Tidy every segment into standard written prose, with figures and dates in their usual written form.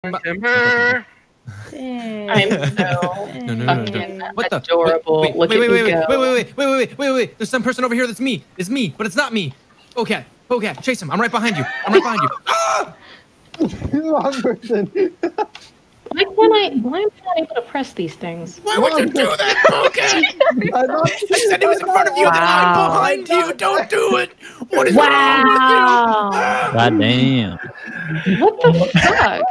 Timber. I'm so No. What the? adorable. Wait, Look at me go. wait. There's some person over here that's me. It's me, but it's not me. Okay, chase him. I'm right behind you. Ah! Wrong person. Why am I not able to press these things? Why would you do that, Poké? I said he was in front of you, then I'm behind you. Don't do it. What is wrong with you? God damn. What the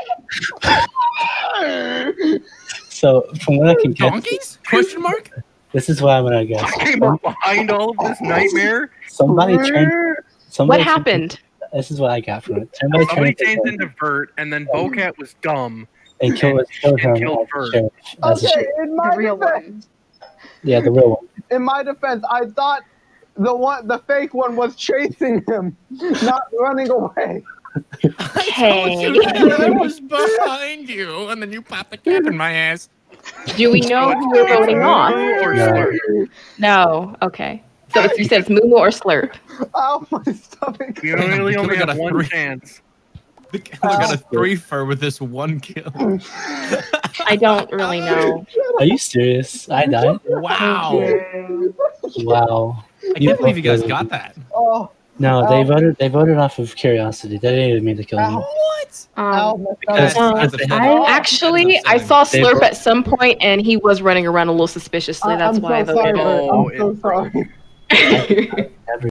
fuck? So from what I can guess, Donkeys? Question mark? this is what I'm gonna guess. I came up behind all of this nightmare. Somebody turned. What happened? This is what I got from it. Somebody turned changed into Vert, and then Bocat was dumb. and killed him killed as Vert. a sheriff. As a Okay, sheriff. in my real defense, Yeah, the real one. in my defense, I thought the fake one was chasing him, not running away. Okay. I was behind you, and then you popped the cap in my ass. Do we know who we're voting off? Or No. Slurp. No. Okay. So you said it's Moo or Slurp. Ow, my stomach. You really only Got have a one three. chance. We got a 3-fer with this one kill. I don't really know. Are you serious? I died. Wow. Wow. I can't believe you guys got that. Oh, No, Ow. they voted off of curiosity. They didn't even mean to kill him. What? ow, Um, my Because- stomach. because they I had- actually I saw Slurp at some point and he was running around a little suspiciously. That's I'm why I so sorry, voted. Bert. Oh, I'm so sorry. him. Never